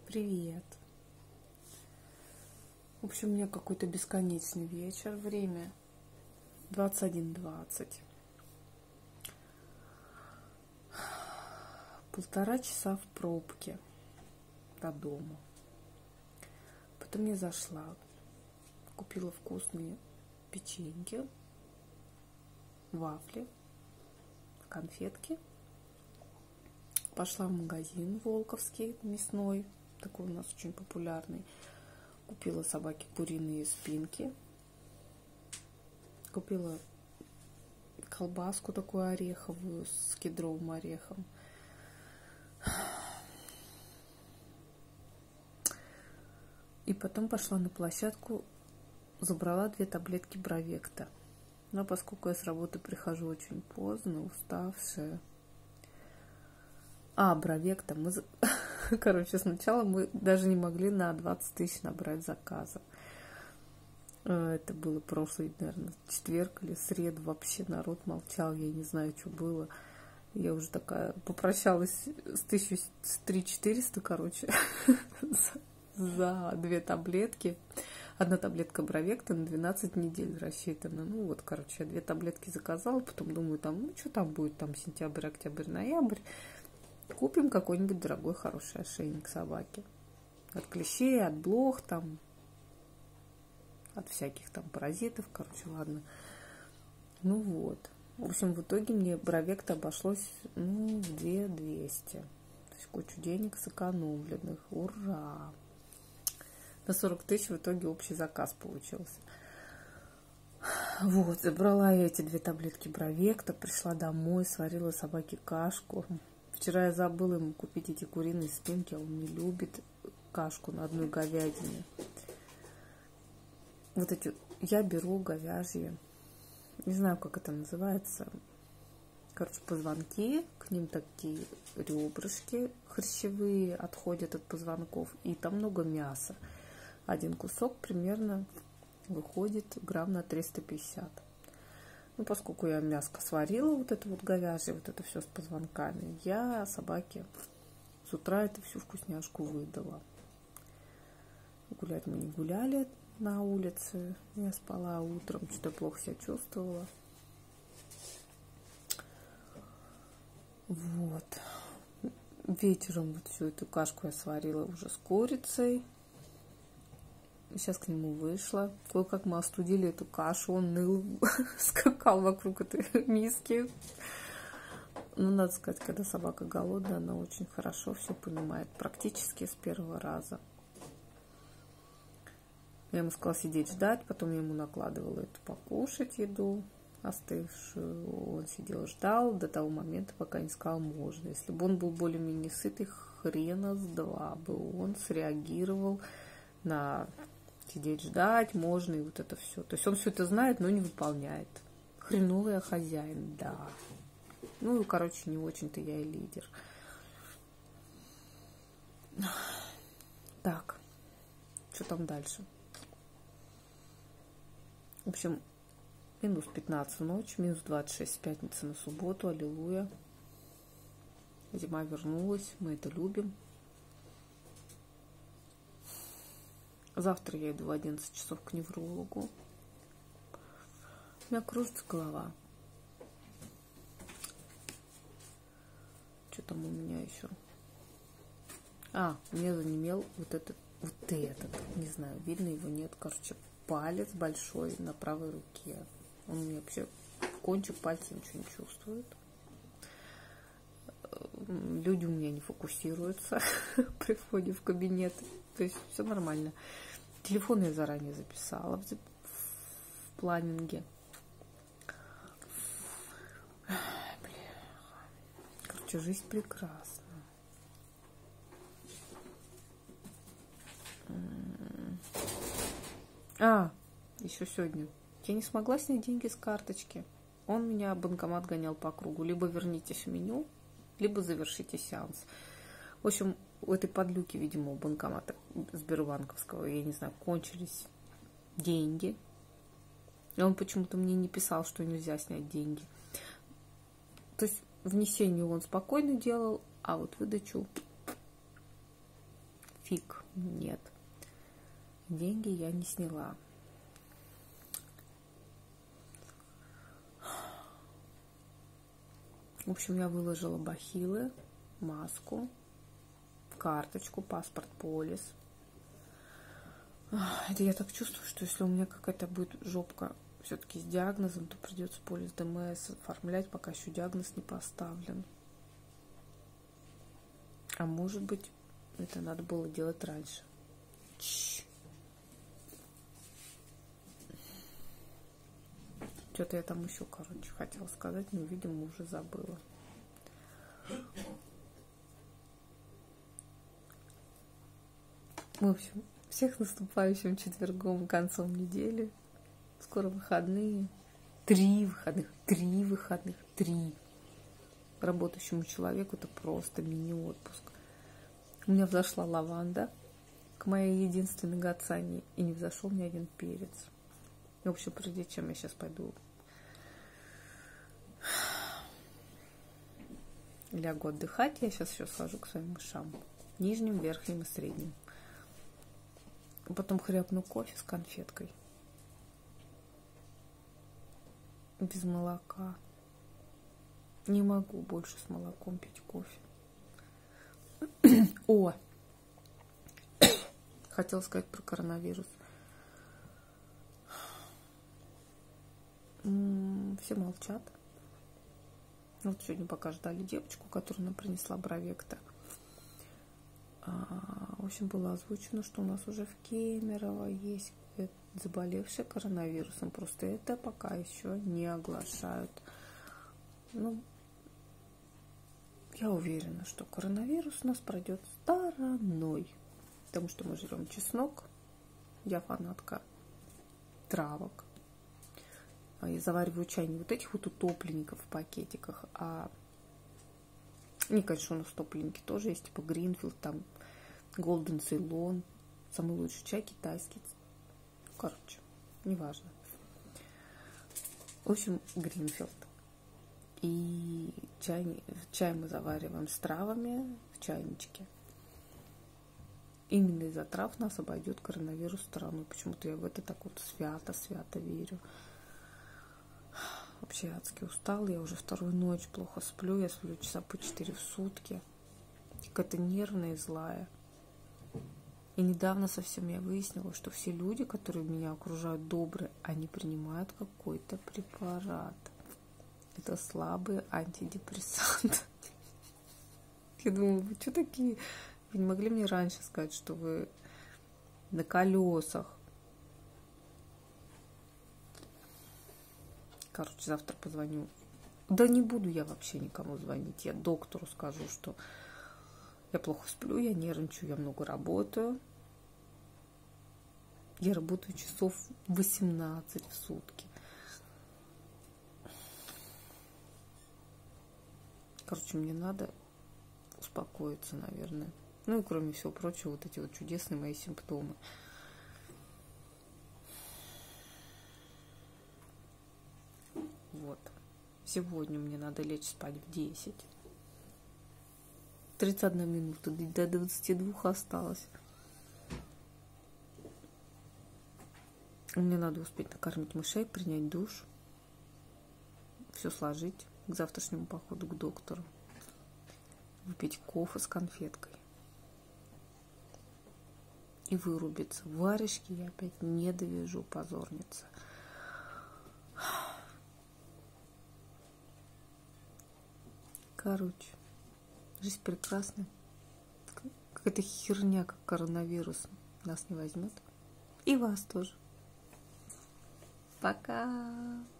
Привет. В общем, у меня какой-то бесконечный вечер. Время 21:20. 1,5 часа в пробке до дома. Потом я зашла, купила вкусные печеньки, вафли, конфетки. Пошла в магазин Волковский, мясной, такой у нас очень популярный. Купила собаке куриные спинки. Купила колбаску такую ореховую с кедровым орехом. И потом пошла на площадку, забрала 2 таблетки Бровекта. Но поскольку я с работы прихожу очень поздно, уставшая. Бровекта. Короче, сначала мы даже не могли на 20 тысяч набрать заказа. Это было прошлый, наверное, четверг или среду. Вообще народ молчал, я не знаю, что было. Я уже такая попрощалась с 1400, короче, за 2 таблетки. 1 таблетка Бровекта на 12 недель рассчитана. Я 2 таблетки заказала, потом думаю, что там будет, сентябрь, октябрь, ноябрь. Купим какой-нибудь дорогой, хороший ошейник собаки. От клещей, от блох, от всяких паразитов, ладно. В общем, в итоге мне Бровекта обошлось, в 2200. То есть кучу денег сэкономленных. Ура! На 40 тысяч в итоге общий заказ получился. Забрала я эти 2 таблетки Бровекта, пришла домой, сварила собаке кашку. Вчера я забыла ему купить эти куриные спинки, а он не любит кашку на одной говядине. Я беру говяжьи, не знаю, как это называется, позвонки, к ним такие ребрышки хрящевые отходят от позвонков, и там много мяса. 1 кусок примерно выходит грамм на 350. Поскольку я мяско сварила, это говяжье, это все с позвонками, я собаке с утра эту всю вкусняшку выдала. Гулять мы не гуляли на улице, я спала утром, что-то плохо себя чувствовала. Вечером всю эту кашку я сварила уже с курицей. Сейчас к нему вышла. Кое-как мы остудили эту кашу. Он ныл, скакал вокруг этой миски. Надо сказать, когда собака голодная, она очень хорошо все понимает. Практически с первого раза. Я ему сказала сидеть ждать. Потом я ему накладывала эту покушать еду остывшую. Он сидел, ждал до того момента, пока не сказал можно. Если бы он был более-менее сытый, хрена с два бы он среагировал на сидеть ждать, можно, и это все. То есть он все это знает, но не выполняет. Хреновый я хозяин, да. Не очень-то я и лидер. Так, что там дальше? В общем, минус 15 в ночь, минус 26 с пятницы на субботу, аллилуйя. Зима вернулась, мы это любим. Завтра я иду в 11 часов к неврологу. У меня кружится голова. Что там у меня еще? Мне занемел этот, не знаю, видно его, нет, палец большой на правой руке. Он у меня вообще кончик пальца ничего не чувствует. Люди у меня не фокусируются при входе в кабинет. То есть все нормально. Телефон я заранее записала в планинге. Жизнь прекрасна. Еще сегодня. Я не смогла снять деньги с карточки. Он меня банкомат гонял по кругу. Либо вернитесь в меню, либо завершите сеанс. В общем, у этой подлюки, видимо, у банкомата Сбербанковского, я не знаю, кончились деньги. И он почему-то мне не писал, что нельзя снять деньги. То есть внесение он спокойно делал, а выдачу фиг, нет. Деньги я не сняла. В общем, я выложила бахилы, маску, карточку, паспорт, полис. Это я так чувствую, что если у меня какая-то будет жопка все-таки с диагнозом, то придется полис ДМС оформлять, пока еще диагноз не поставлен. А может быть, это надо было делать раньше. Что-то я там еще, хотела сказать, но, видимо, уже забыла. В общем, всех с наступающим четвергом, концом недели. Скоро выходные. 3 выходных. Работающему человеку это просто мини-отпуск. У меня взошла лаванда к моей единственной гацане, и не взошел ни один перец. В общем, прежде чем я сейчас пойду лягу отдыхать, я сейчас еще схожу к своим мышам. Нижним, верхним и средним. Потом хряпну кофе с конфеткой. Без молока. Не могу больше с молоком пить кофе. О! Хотела сказать про коронавирус. Все молчат. Вот сегодня пока ждали девочку, которую нам принесла Бровекта. В общем, было озвучено, что у нас уже в Кемерово есть заболевшие коронавирусом. Просто это пока еще не оглашают. Ну, я уверена, что коронавирус у нас пройдет стороной. Потому что мы жрем чеснок. Я фанатка травок. Я завариваю чай не вот этих вот утопленников в пакетиках, а... Не, конечно, у нас утопленники тоже есть, типа Гринфилд, там, Голден Цейлон. Самый лучший чай китайский. Короче, неважно. В общем, Гринфилд. И чай мы завариваем с травами в чайничке. Именно из-за трав нас обойдет коронавирус стороной. Почему-то я в это так вот свято верю. Вообще адски устала. Я уже вторую ночь плохо сплю. Я сплю часа по 4 в сутки. Какая-то нервная и злая. И недавно совсем я выяснила, что все люди, которые меня окружают, добрые, они принимают какой-то препарат. Это слабый антидепрессант. Я думаю, вы что такие? Вы не могли мне раньше сказать, что вы на колесах? Короче, завтра позвоню. Да не буду я вообще никому звонить. Я доктору скажу, что я плохо сплю, я нервничаю, я много работаю. Я работаю часов 18 в сутки. Короче, мне надо успокоиться, наверное. Ну и кроме всего прочего, вот эти вот чудесные мои симптомы. Вот. Сегодня мне надо лечь спать в 10. 31 минута, до 22 осталось. Мне надо успеть накормить мышей, принять душ, все сложить к завтрашнему походу к доктору, выпить кофе с конфеткой и вырубиться. Варежки я опять не довяжу, позорница. Короче, жизнь прекрасна. Какая-то херня, как коронавирус, нас не возьмет. И вас тоже. Пока.